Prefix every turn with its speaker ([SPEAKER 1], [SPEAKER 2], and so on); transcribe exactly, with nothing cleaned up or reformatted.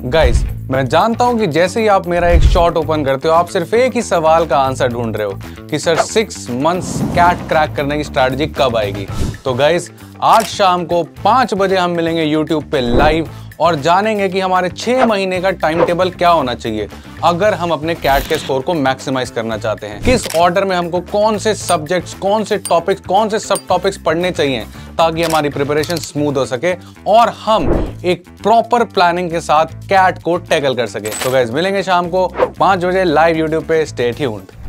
[SPEAKER 1] Guys, मैं जानता हूं कि जैसे ही आप मेरा एक शॉट ओपन करते हो आप सिर्फ एक ही सवाल का आंसर ढूंढ रहे हो कि sir six months CAT crack करने की स्ट्रैटेजी कब आएगी। तो गाइस, आज शाम को पांच बजे हम मिलेंगे यूट्यूब पे लाइव और जानेंगे कि हमारे छह महीने का टाइम टेबल क्या होना चाहिए अगर हम अपने कैट के स्कोर को मैक्सिमाइज करना चाहते हैं। किस ऑर्डर में हमको कौन से सब्जेक्ट्स, कौन से टॉपिक्स, कौन से सब टॉपिक्स पढ़ने चाहिए ताकि हमारी प्रिपरेशन स्मूथ हो सके और हम एक प्रॉपर प्लानिंग के साथ कैट को टैकल कर सके। तो गाइस, मिलेंगे शाम को पांच बजे लाइव यूट्यूब पे। Stay tuned.